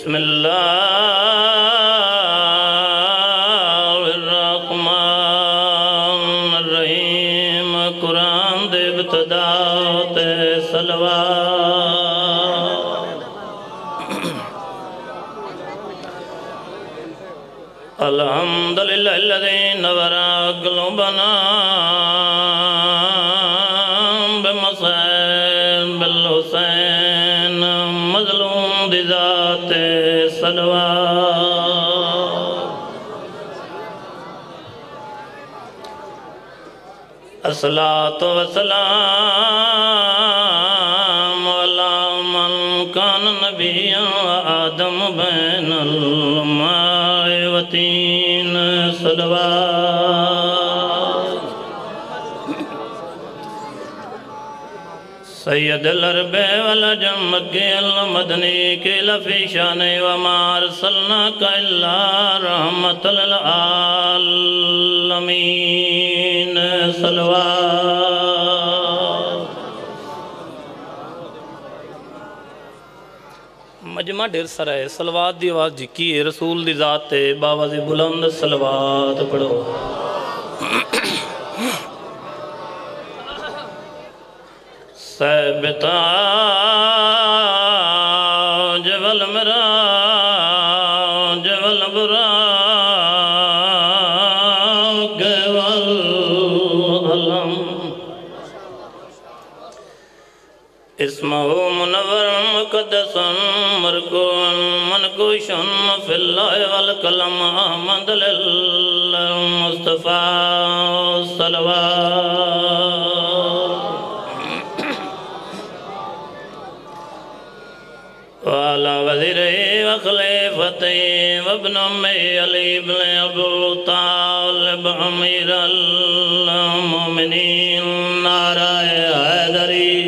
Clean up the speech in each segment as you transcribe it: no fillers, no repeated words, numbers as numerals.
بسم اللہ الرحمن الرحیم قرآن دے ابتدا تے صلوات الحمدللہ الذی نور قلوبنا بمصائب بالحسین مظلوم دی ذات صلوات الصلاة والسلام على من كان نبيا وآدم بين الماء والطين صلوات سید العرب والعجم مکی المدنی کی لفی شان وما ارسلناک الا رحمت للعالمین صلوات مجمع ڈیر سرائے صلوات دی آواز جکی ہے رسول دی ذات ہے باواز بلند صلوات پڑھو سبتاج والمراج والبراق والعلم اسمه منور مقدس مرکون منکوشن فی اللہ والکلم احمد للمصطفیٰ صلوات وعلى وزيره وخليفته وابن أمي علي بن أبو طالب أمير المؤمنين نعرہ حیدری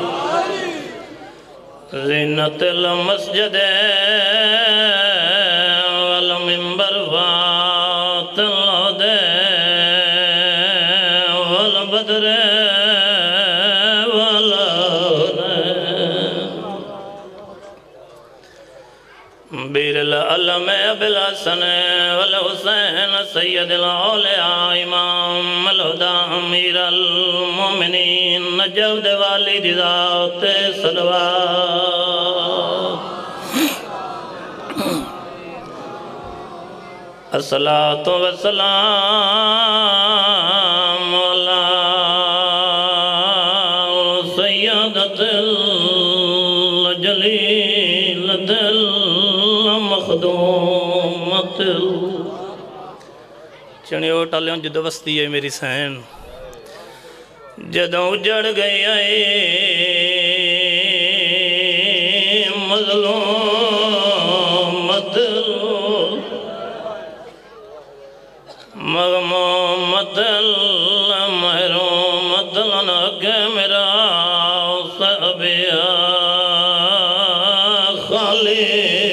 زینت المسجد والمنبر فات العدى والبدر بیر العلم ابی الحسن والحسین سید الاولیاء امام الہدا امیر المومنین نجف والی دی ذات صلوات الصلاة والسلام علی سیدت الجلیلت مخدومت چنیو ٹالیوں جدو وستی ہے میری سین جدوں اجڑ گئی آئی مظلومت مغمومت محرومت لنک میرا صحبیہ خالی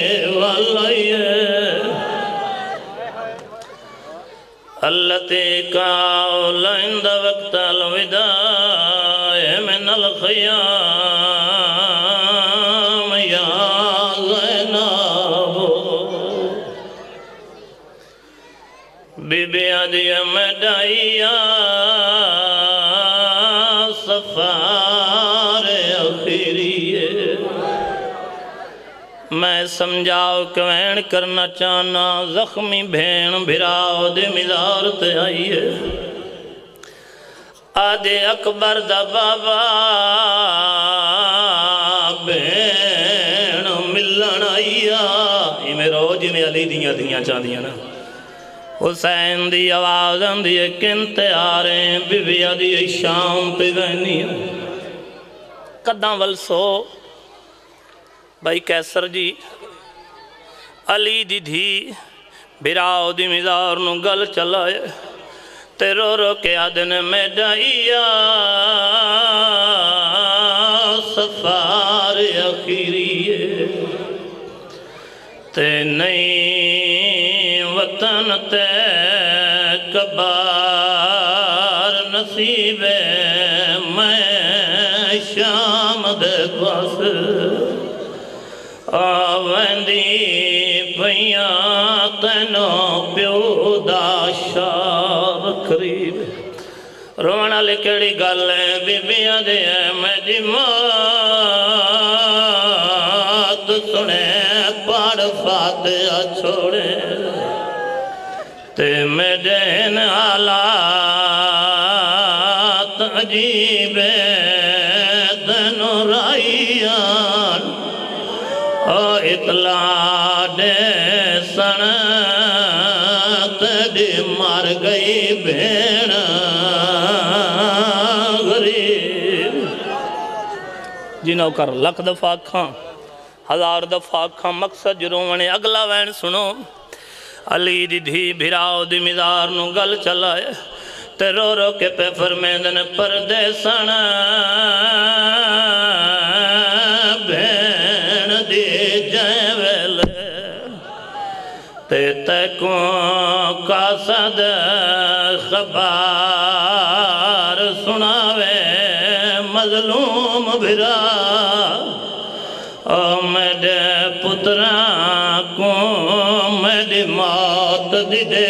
التي قال عند وقت الوداع من الخيام يا زينب بی عدی مدعیا سفار اخیری میں سمجھاؤ کوین کرنا چاہنا زخمی بھین بھراؤ دے مزار تے آئیے آدھے اکبر دا بابا بھین ملن آئیا یہ میں روج میں علی دیاں چاہدیاں نا حسین دی آواز اندھی کنتے آریں بی عدی شام پہ گئنی قدام والسو بھائی کیسر جی علی دی دھی بھراؤ دی مزار نو گل چلائے تے رو رو کے آدن میں ڈائیا سفار اخیری تے نئی وطن تے کبار نصیب میں شام دے پاس آوندی پیاں تینوں پیو دا شاہ قریب رونا لکڑی گل ہے بیبیاں دے میں دی موت سنے پاڑ فاتحہ چھوڑے تے میں دین حالات عجیب دنو رائیان اطلاع دے سن تیڈی مر گئی بھین غریب جی نوکر لکھ دفعہ کھاں ہزار دفعہ کھاں مقصد جرونے اگلا وین سنو علی دی دھی بھراؤ دی مزار نو گل چلائے تے رو رو کے پہ فرمیدن پردے سن بھین دی جیویل تے تیکوں کا صد خبار سناوے مظلوم بھرا میرے پتران کو میری موت دی دے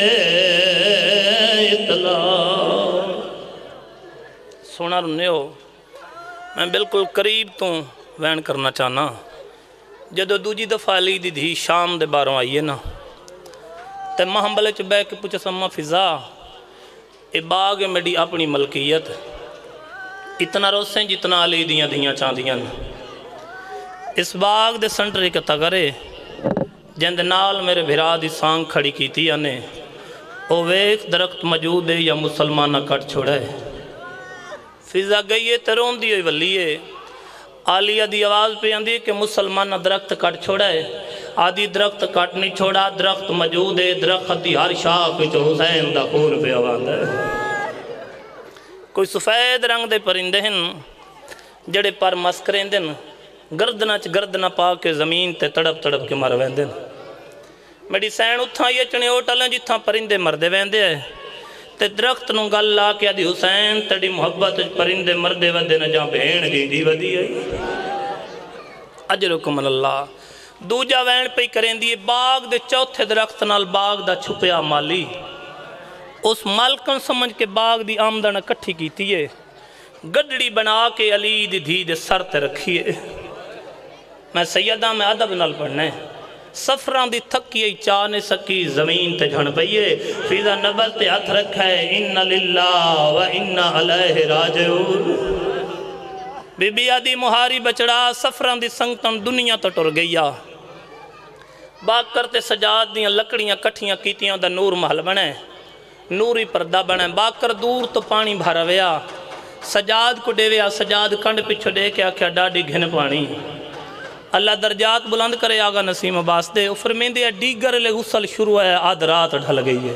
اطلاع سونا رنے ہو میں بالکل قریب تو وین کرنا چاہنا جدو دوجی دفعہ علی دی دھی شام دے باروں آئیے نا تے محملے چھ بے کے پوچھا سما فضا اے باغ میری اپنی ملکیت اتنا روسیں جتنا علی دیاں دیاں چاندیاں اس باغ دے سنٹری کے تغرے جند نال میرے بھرا دی سانگ کھڑی کی تھی آنے او ویک درخت موجود ہے یا مسلمانہ کٹ چھوڑے فضا گئی ہے ترون دی ہوئی ولی ہے آلیہ دی آواز پہ آندھی کہ مسلمانہ درخت کٹ چھوڑے آدھی درخت کٹ نہیں چھوڑا درخت موجود ہے درخت دی ہر شاہ پچھو حسین دا خون پہ آواز ہے کوئی سفید رنگ دے پرندے ہیں جڑے پر مسکریں دن گردنا چ گردنا پا کے زمین تے تڑپ تڑپ کے مر ویندے میری سین اتھاں یہ چنے ہوٹلیں جتھاں پرندے مردے ویندے ہیں تے درخت نو گل لا کے آدھی حسین تڑی محبت پرندے مردے ویندے نہ جہاں بہن دی ودی ہے اجرکم اللہ دوجا وین پہ کریں دیئے باغ دے چوتھے درخت نال باغ دا چھپیا مالی اس مالکن سمجھ کے باغ دی آمدن کٹھی کی تیئے گڑڑی بنا کے علی دی دھی دے سر تے رکھیے میں سیدہ میں عدب نال پڑھنے سفران دی تھکی چانے سکی زمین تے جھن پئیے فیضا نبل تے ہاتھ رکھا ہے ان للہ و ان علیہ راجعون بی بی آدھی مہاری بچڑا سفران دی سنگتن دنیا تو ٹر گئیا باغ کرتے سجاد دیاں لکڑیاں کٹھیاں کیتیاں دا نور محل بنے نوری پردہ بنے باغ کر دور تو پانی بھارا ویا سجاد کو دے ویا سجاد کنڈ پچھو دے کے آکھیا ڈاڈی گھن پانی اللہ درجات بلند کرے آگا نسیم عباس دے فرمین دے دیگر لے غسل شروع ہے آدھ رات ڈھل گئی ہے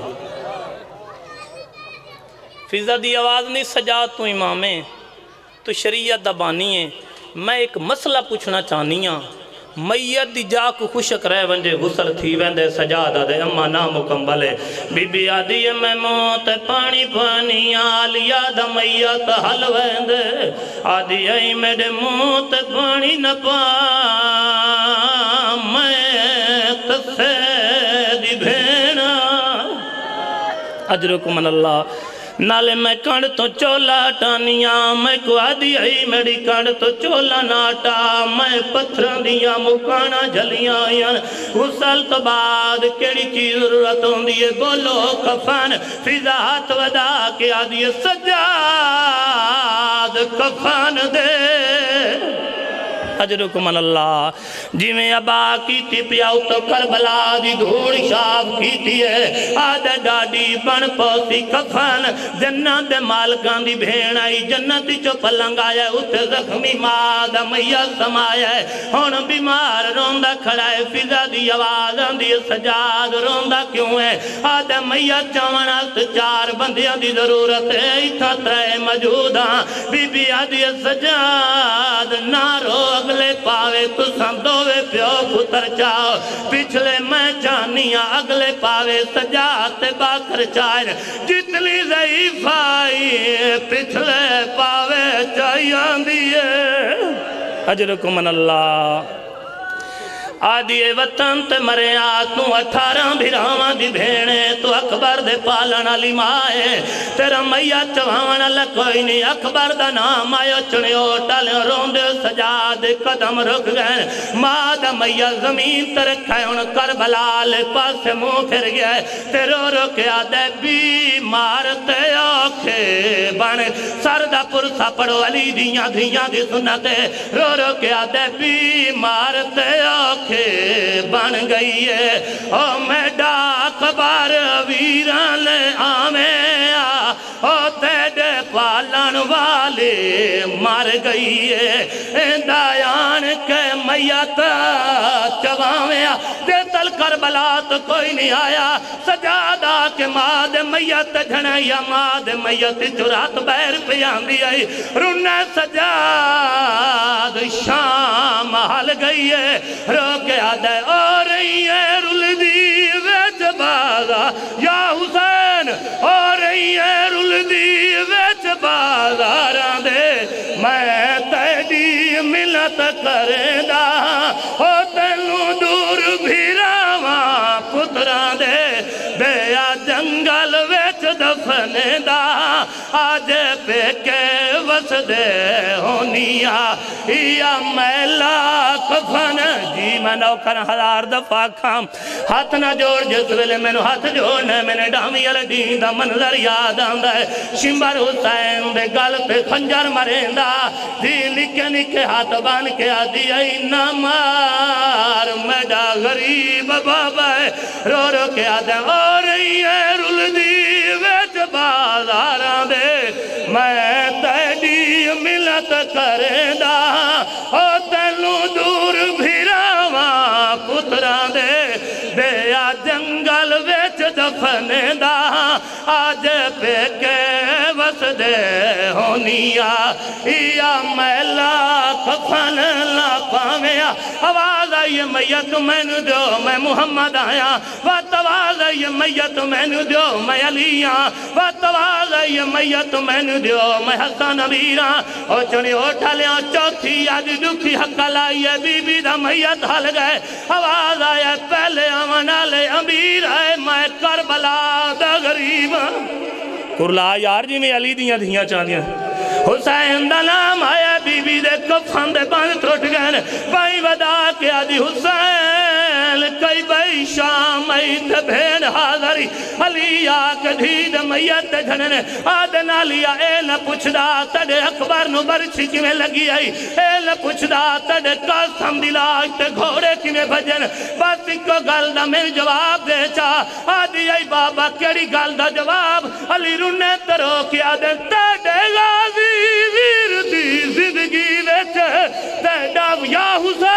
فضا دی آواز نہیں سجاد تو امامیں تو شریعت دا بانی ہے میں ایک مسئلہ پوچھنا چاہنیاں میت دی جا کو خوشک رہ ونجے غسل تھی ویندے سجادہ دے اما نامکمل ہے بی بی آدھی میں موت پانی پانی آلیا دا میت حل ویندے آدھی ای میرے موت پانی نہ پا میں تسے دی بھینا اجرکم اللہ نالے میں کانڈ تو چولا ٹانیاں میں کو آدھی آئی میری کانڈ تو چولا ناٹا میں پتھران دیاں مکانا جھلیاں آئیاں غسل تو بعد کیڑی چیز ضرورت ہوں دیئے بولو کفن فضا ہاتھ ودا کے آدھی سجاد کفن دے اجرکم اللہ جی میں ابا کی تھی پیاؤ تو کربلا دی دھوڑ شاپ کی تھی ہے آدھے ڈاڈی بن پوسی کفن جنت دے مالکان دی بھین آئی جنت دی چو پلنگ آیا اتے زخمی مادہ میت سمایا ہے ہون بیمار روندہ کھڑا ہے فضا دی آواز آندھی سجاد روندہ کیوں ہے آدھے میت چاونا سے چار بندیاں دی ضرورت ہے اتھا ترے موجودہ بی بی آدھی سجاد نارو اگلے پاوے تو سندوے پیو پتر چاہو پچھلے میں جانیاں اگلے پاوے سجات باکر چاہر جتنی ضعیف آئی پچھلے پاوے چاہیاں دیئے اجرکم اللہ آدھی وطن تے مرے آتوں 18 بھراواں دی بھینے تو اکبر دے پالن علی مائے تیرا میت چوانا اللہ کوئی نہیں اکبر دا نام آئے چنیو ٹالے روندے سجاد قدم رکھ گئے ماں دا میت زمین تے رکھا ہے ان کربلا لے پاس منہ پھر گیا ہے تے رو رو کے آدھے بیمار تے آنکھے بانے سردہ پرسا پڑو علی دیاں دی سنتے رو رو کے آدھے بیمار تے آنکھے بن گئی ہے او میں ڈاک بار ویران لے آمیں او تیڑے پالن والے مر گئی ہے دایان کے میت چواویں دے تل کربلا تو کوئی نہیں آیا سجادہ کے ماں دے میت جھنے یا ماں دے میت چرات بیر پیان دی آئی رونے سجاد شام حل گئی ہے رو کے آدھے اور یہ رول دی ویچ بازا یا حسین اور یہ رول دی ویچ بازاراں دے میں تیڈی ملت کریں دا ہو تینوں دور بھیراواں پتراں دے بیا جنگل ویچ دفنے دا آج پہ کے وس دے ہونیا یا میلا کفن جی میں نوکر 1000 دفعہ کھام ہاتھ نہ جوڑ جس ویلے میں نے ہاتھ جوڑنے میں نے ڈامی الدین دا منظر یاد آندہ ہے شمبر حسین دے گل پہ خنجر مریندا دی لکھے نکھے ہاتھ بان کے آدھی ای نمار میڈا غریب بابا ہے رو رو کے آدھے اور یہ رول دی ویچ بازاراں دے میں تیڈی ملت کریں دا او تینوں دور بھیراواں پتراں دے بیا جنگل ویچ دفنے دا آج پہ کے وس دے ہونیا یا میلا کفن لا پاویا آواز آئی میت میں نو دو میں محمد آیا وات آواز آئی میت میں نو دو میں علی آیا وات آواز آئی میت میں نو دو میں حسن امیران او چنی اٹھا لیا چوتھی آج دکھی حق لائیے بی بی دا میت حل گئے آواز آیا پہلے آمنا لے امیر ہے میں کربلا دا غریب کرلا یار جی میں علی دیاں دیاں چاندیاں حسین دا نام آیا بی بی دے کفن دے بند ٹوٹ گئے بائی ودا کے آدھی حسین کئی بائی شام ایت بھین حاضری علی آکھ دھید میت جھننے آدھنا لیا اے نہ پوچھ دا تڑے اکبر نو برچی کی میں لگی آئی اے نہ پوچھ دا تڑے قسم دلاج تے گھوڑے کی میں بھجن بس کو گل دا میں جواب دے چاہ آدھی آئی بابا کیڑی گل دا جواب علی رونے ترو کی آدھے تڑے غازی ویر دی زندگی ویچ تیڈا یا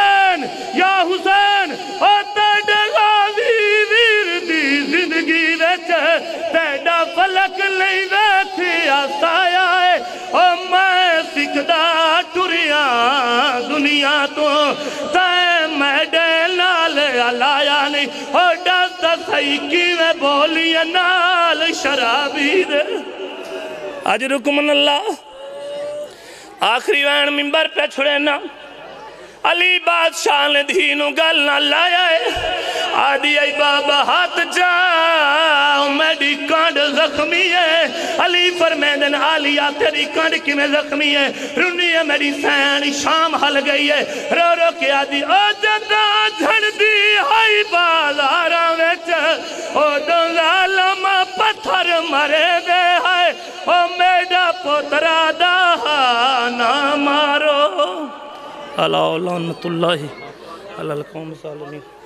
حسین او تیڈا غازی ویر دی زندگی ویچ تیڈا فلک لئی ویچی آسایا ہے او میں سکھدا ٹریاں دنیا تو تے میڈے نال علایا نہیں او ڈاستا سائیکی میں بولی نال شرابی دے آج رکمن اللہ آخری وین منبر پہ چھڑے نا علی بادشاہ نے دھینو گل نہ لایا ہے آدھی ای بابا ہاتھ جاؤ میری کانڈ زخمی ہے علی فرمیدن آلیا تیری کانڈ کی میں زخمی ہے رونی ہے میری سین شام حل گئی ہے رو رو کے آدھی او جدہ جھڑ دی ہائی بازارہ ویچ او دو ظالم پتھر مرے دے ہے او میڈا پترہ دا نہ مارو اللہ لعنت اللہ علی القوم الظالمین